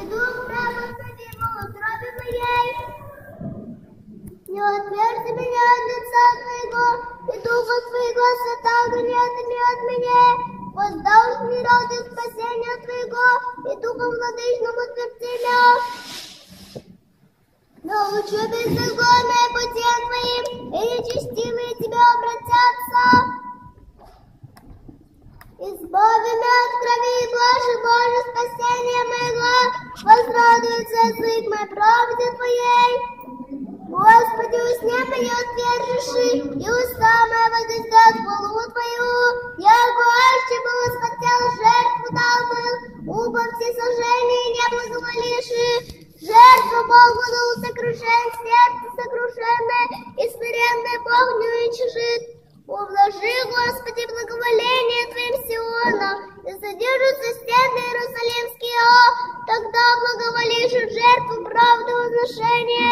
и дух правосудия в утробе моей. Не отверзи меня от лица твоего, и духа твоего сатану не отыми от меня. Воздал мне ради спасения твоего, и духом владычному утверди меня. Научу беззаконное путем твоим, и нечестивые тебя обратятся. Избави меня от крови Божьей, Боже, спасение моего, возрадуется язык мой правде твоей. Господи, усне меня отвержиши, и уста моя возвестят хвалу твою. Я гуще бы восхотел, жертву дал был, убо всесожжения не благоволиши. Жертву Богу дал сокрушен, сердце сокрушенное, и смиренный Бог не уничижит. Ублажи, Господи, благоволение Твоим Сиона, и содержатся стены Иерусалимские, тогда благоволишь жертву правды возношения.